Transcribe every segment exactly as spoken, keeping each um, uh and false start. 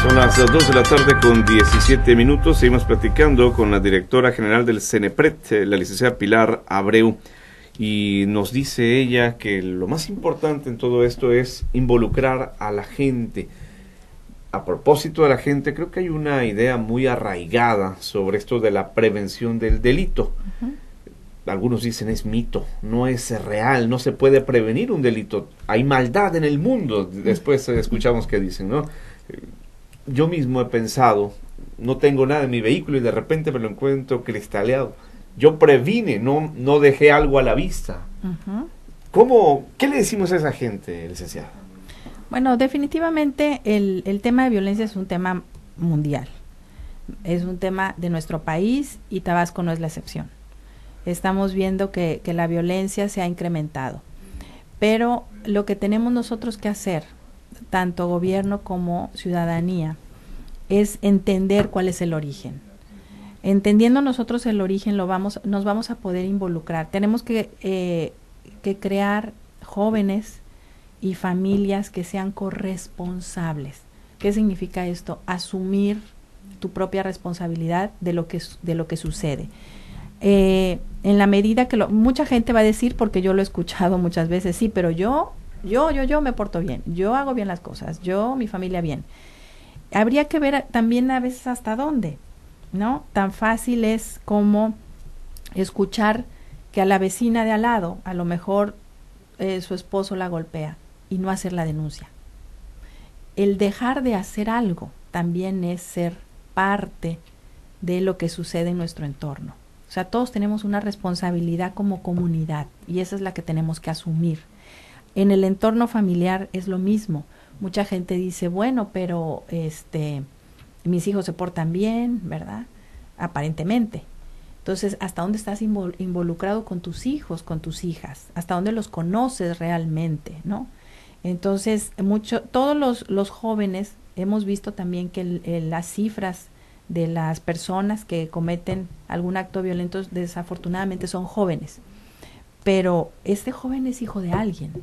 Son las dos de la tarde con diecisiete minutos. Seguimos platicando con la directora general del CENEPRED, la licenciada Pilar Abreu, y nos dice ella que lo más importante en todo esto es involucrar a la gente. A propósito de la gente, creo que hay una idea muy arraigada sobre esto de la prevención del delito. Uh-huh. Algunos dicen es mito, no es real, no se puede prevenir un delito. Hay maldad en el mundo. Después escuchamos que dicen, ¿no? Yo mismo he pensado, no tengo nada en mi vehículo y de repente me lo encuentro cristaleado. Yo previne, no, no dejé algo a la vista. Uh-huh. ¿Cómo, qué le decimos a esa gente, licenciada? Bueno, definitivamente el, el tema de violencia es un tema mundial. Es un tema de nuestro país y Tabasco no es la excepción. Estamos viendo que, que la violencia se ha incrementado. Pero lo que tenemos nosotros que hacer, tanto gobierno como ciudadanía, es entender cuál es el origen. Entendiendo nosotros el origen, lo vamos, nos vamos a poder involucrar. Tenemos que, eh, que crear jóvenes y familias que sean corresponsables. ¿Qué significa esto? Asumir tu propia responsabilidad de lo que, de lo que sucede. Eh, en la medida que lo, mucha gente va a decir, porque yo lo he escuchado muchas veces, sí, pero yo, yo, yo, yo me porto bien, yo hago bien las cosas, yo, mi familia bien. Habría que ver también a veces hasta dónde, ¿no? Tan fácil es como escuchar que a la vecina de al lado, a lo mejor eh, su esposo la golpea y no hacer la denuncia. El dejar de hacer algo también es ser parte de lo que sucede en nuestro entorno. O sea, todos tenemos una responsabilidad como comunidad y esa es la que tenemos que asumir. En el entorno familiar es lo mismo. Mucha gente dice, bueno, pero este, mis hijos se portan bien, ¿verdad? Aparentemente. Entonces, ¿hasta dónde estás invol- involucrado con tus hijos, con tus hijas? ¿Hasta dónde los conoces realmente, no? Entonces, mucho, todos los, los jóvenes hemos visto también que el, el, las cifras de las personas que cometen algún acto violento desafortunadamente son jóvenes. Pero este joven es hijo de alguien,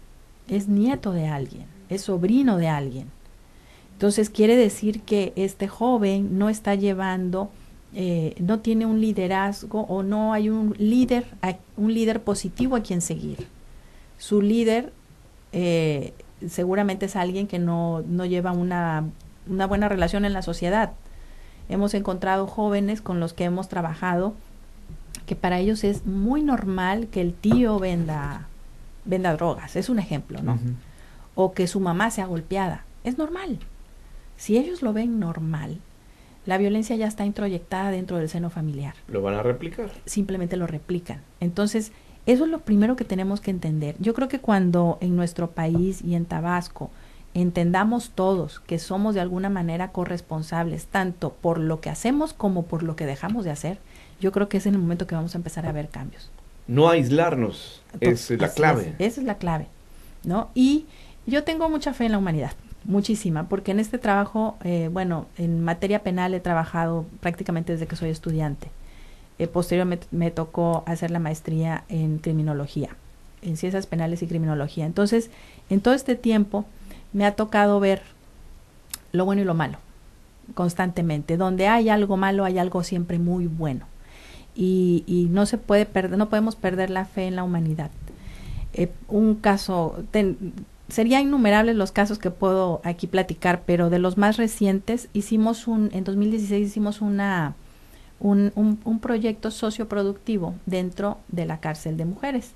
es nieto de alguien, es sobrino de alguien. Entonces quiere decir que este joven no está llevando, eh, no tiene un liderazgo o no hay un líder, un líder positivo a quien seguir. Su líder eh, seguramente es alguien que no, no lleva una, una buena relación en la sociedad. Hemos encontrado jóvenes con los que hemos trabajado que para ellos es muy normal que el tío venda, venda drogas, es un ejemplo, ¿no? Uh-huh. O que su mamá sea golpeada, es normal. Si ellos lo ven normal, la violencia ya está introyectada dentro del seno familiar. ¿Lo van a replicar? Simplemente lo replican. Entonces, eso es lo primero que tenemos que entender. Yo creo que cuando en nuestro país y en Tabasco entendamos todos que somos de alguna manera corresponsables, tanto por lo que hacemos como por lo que dejamos de hacer, yo creo que es en el momento que vamos a empezar a ver cambios. No aislarnos, es la clave. Es, esa es la clave, ¿no? Y yo tengo mucha fe en la humanidad, muchísima, porque en este trabajo, eh, bueno, en materia penal he trabajado prácticamente desde que soy estudiante. Eh, posteriormente me tocó hacer la maestría en criminología, en ciencias penales y criminología. Entonces, en todo este tiempo me ha tocado ver lo bueno y lo malo, constantemente. Donde hay algo malo, hay algo siempre muy bueno. Y, y no se puede perder, no podemos perder la fe en la humanidad. Eh, un caso, ten, sería innumerables los casos que puedo aquí platicar, pero de los más recientes, hicimos un, en dos mil dieciséis hicimos una, un, un, un proyecto socioproductivo dentro de la cárcel de mujeres.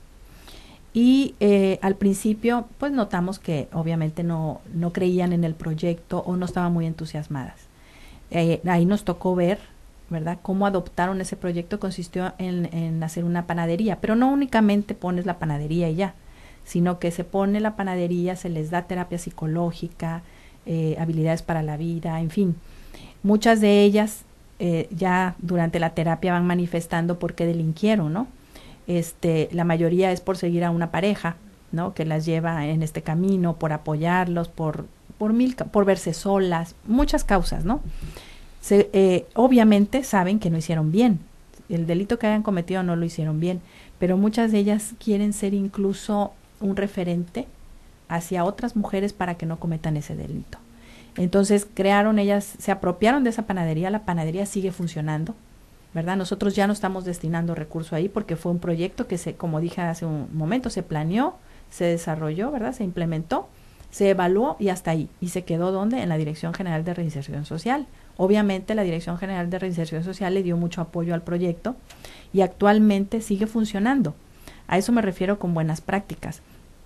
Y eh, al principio, pues notamos que obviamente no, no creían en el proyecto o no estaban muy entusiasmadas. Eh, ahí nos tocó ver, ¿verdad?, cómo adoptaron ese proyecto. Consistió en, en hacer una panadería, pero no únicamente pones la panadería y ya, sino que se pone la panadería, se les da terapia psicológica, eh, habilidades para la vida, en fin. Muchas de ellas eh, ya durante la terapia van manifestando por qué delinquieron, ¿no? Este, la mayoría es por seguir a una pareja, ¿no?, que las lleva en este camino, por apoyarlos, por, por mil, por verse solas, muchas causas, ¿no? Se, eh, obviamente saben que no hicieron bien, el delito que hayan cometido no lo hicieron bien, pero muchas de ellas quieren ser incluso un referente hacia otras mujeres para que no cometan ese delito. Entonces crearon, ellas se apropiaron de esa panadería, la panadería sigue funcionando, ¿verdad? Nosotros ya no estamos destinando recursos ahí porque fue un proyecto que se, como dije hace un momento, se planeó, se desarrolló, ¿verdad? Se implementó, se evaluó y hasta ahí. Y se quedó, ¿dónde? En la Dirección General de Reinserción Social. Obviamente la Dirección General de Reinserción Social le dio mucho apoyo al proyecto y actualmente sigue funcionando. A eso me refiero con buenas prácticas.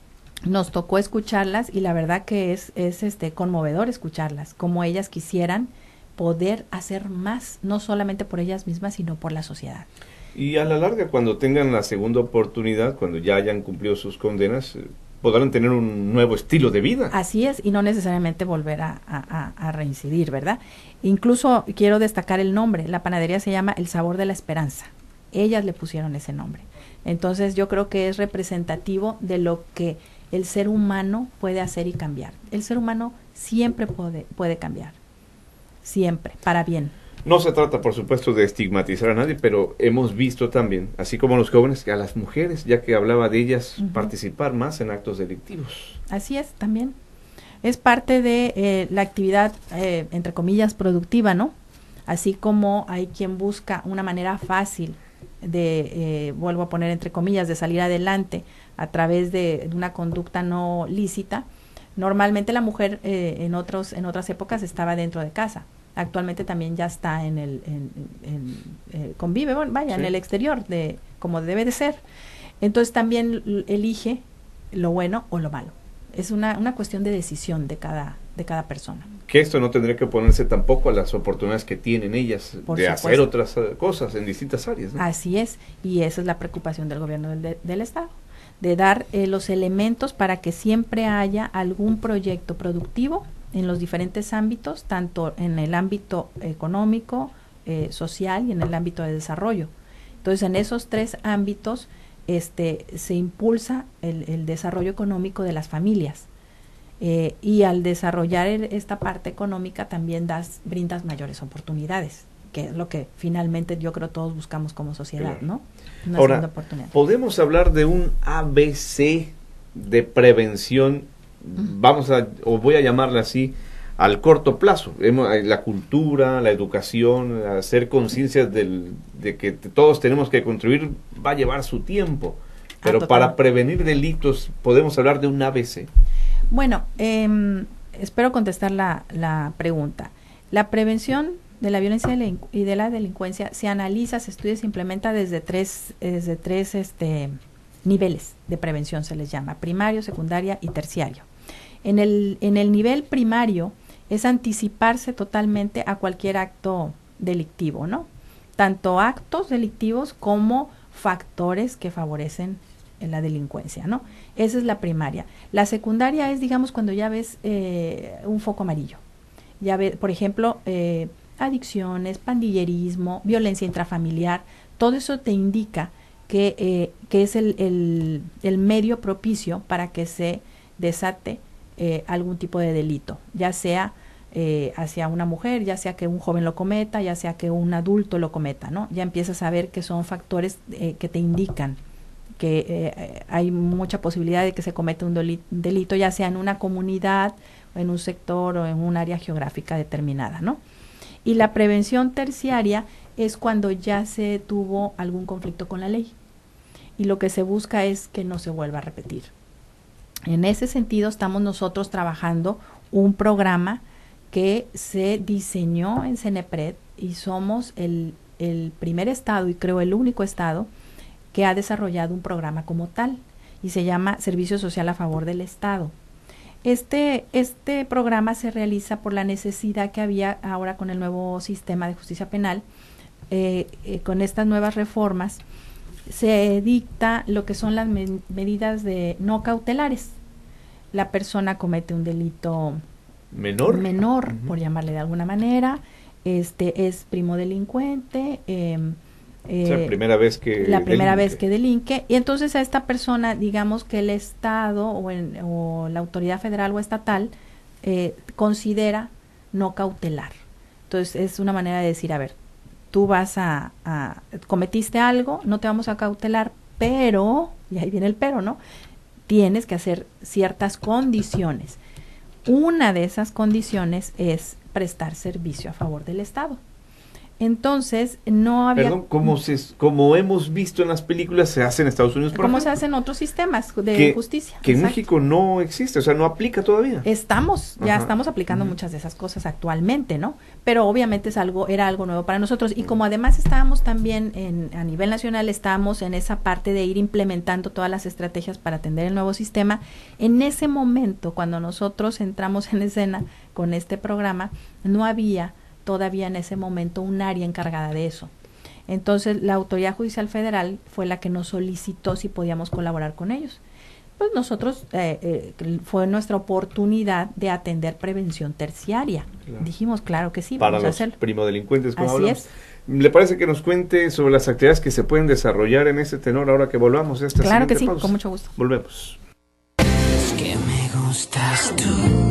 Nos tocó escucharlas y la verdad que es, es este conmovedor escucharlas, como ellas quisieran poder hacer más, no solamente por ellas mismas, sino por la sociedad. Y a la larga, cuando tengan la segunda oportunidad, cuando ya hayan cumplido sus condenas, eh, podrán tener un nuevo estilo de vida. Así es, y no necesariamente volver a, a, a reincidir, ¿verdad? Incluso quiero destacar el nombre, la panadería se llama El Sabor de la Esperanza. Ellas le pusieron ese nombre. Entonces yo creo que es representativo de lo que el ser humano puede hacer y cambiar. El ser humano siempre puede, puede cambiar, siempre, para bien. No se trata, por supuesto, de estigmatizar a nadie, pero hemos visto también, así como a los jóvenes, que a las mujeres, ya que hablaba de ellas, uh-huh. participar más en actos delictivos. Así es, también. Es parte de eh, la actividad, eh, entre comillas, productiva, ¿no? Así como hay quien busca una manera fácil de, eh, vuelvo a poner entre comillas, de salir adelante a través de, de una conducta no lícita. Normalmente la mujer eh, en otros en otras épocas estaba dentro de casa. Actualmente también ya está en el en, en, en, eh, convive, bueno, vaya, sí. en el exterior, de como debe de ser. Entonces también elige lo bueno o lo malo. Es una, una cuestión de decisión de cada de cada persona. Que esto no tendría que oponerse tampoco a las oportunidades que tienen ellas Por de supuesto. hacer otras uh, cosas en distintas áreas, ¿no? Así es, y esa es la preocupación del gobierno del, de, del Estado, de dar eh, los elementos para que siempre haya algún proyecto productivo en los diferentes ámbitos, tanto en el ámbito económico, eh, social y en el ámbito de desarrollo. Entonces, en esos tres ámbitos este, se impulsa el, el desarrollo económico de las familias. Eh, y al desarrollar el, esta parte económica también das, brindas mayores oportunidades, que es lo que finalmente yo creo todos buscamos como sociedad, ¿no? Una Ahora, segunda oportunidad. ¿podemos hablar de un A B C de prevención? Uh-huh. Vamos a, o voy a llamarle así, al corto plazo. La cultura, la educación, hacer conciencia del, de que todos tenemos que contribuir, va a llevar su tiempo. Pero ah, para prevenir delitos, ¿podemos hablar de un A B C? Bueno, eh, espero contestar la, la pregunta. La prevención de la violencia y de la delincuencia se analiza, se estudia, se implementa desde tres, desde tres este, niveles de prevención, se les llama, primario, secundaria y terciario. En el, en el nivel primario es anticiparse totalmente a cualquier acto delictivo, ¿no? Tanto actos delictivos como factores que favorecen en la delincuencia, ¿no? Esa es la primaria. La secundaria es, digamos, cuando ya ves eh, un foco amarillo. Ya ves, por ejemplo, eh, adicciones, pandillerismo, violencia intrafamiliar, todo eso te indica que, eh, que es el, el, el medio propicio para que se desate eh, algún tipo de delito, ya sea eh, hacia una mujer, ya sea que un joven lo cometa, ya sea que un adulto lo cometa, ¿no? Ya empiezas a ver que son factores eh, que te indican que eh, hay mucha posibilidad de que se cometa un delito, ya sea en una comunidad, o en un sector o en un área geográfica determinada, ¿no? Y la prevención terciaria es cuando ya se tuvo algún conflicto con la ley y lo que se busca es que no se vuelva a repetir. En ese sentido estamos nosotros trabajando un programa que se diseñó en CENEPRED y somos el, el primer estado y creo el único estado que ha desarrollado un programa como tal y se llama Servicio Social a Favor del Estado. Este, este programa se realiza por la necesidad que había ahora con el nuevo sistema de justicia penal, eh, eh, con estas nuevas reformas, se dicta lo que son las me- medidas de no cautelares. La persona comete un delito menor, menor uh-huh. por llamarle de alguna manera, este es primo delincuente, eh, Eh, o sea, primera vez que la primera delinque. vez que delinque y entonces a esta persona digamos que el Estado o, en, o la autoridad federal o estatal eh, considera no cautelar. Entonces es una manera de decir, a ver, tú vas a, a cometiste algo, no te vamos a cautelar, pero, y ahí viene el pero, ¿no? Tienes que hacer ciertas condiciones. Una de esas condiciones es prestar servicio a favor del Estado. Entonces, no había... Perdón, como, se, como hemos visto en las películas, se hace en Estados Unidos, por Como ejemplo, se hace en otros sistemas de que, justicia. Que en Exacto. México no existe, o sea, no aplica todavía. Estamos, ya Ajá. estamos aplicando Uh-huh. muchas de esas cosas actualmente, ¿no? Pero obviamente es algo, era algo nuevo para nosotros. Y como además estábamos también en, a nivel nacional, estábamos en esa parte de ir implementando todas las estrategias para atender el nuevo sistema, en ese momento, cuando nosotros entramos en escena con este programa, no había todavía en ese momento un área encargada de eso. Entonces, la Autoridad Judicial Federal fue la que nos solicitó si podíamos colaborar con ellos. Pues nosotros, eh, eh, fue nuestra oportunidad de atender prevención terciaria. Claro. Dijimos, claro que sí, para vamos los a hacerlo. primodelincuentes, como Así hablamos. es. ¿Le parece que nos cuente sobre las actividades que se pueden desarrollar en ese tenor ahora que volvamos a esta Claro que sí, pausa? con mucho gusto. Volvemos. Es que me gustas tú.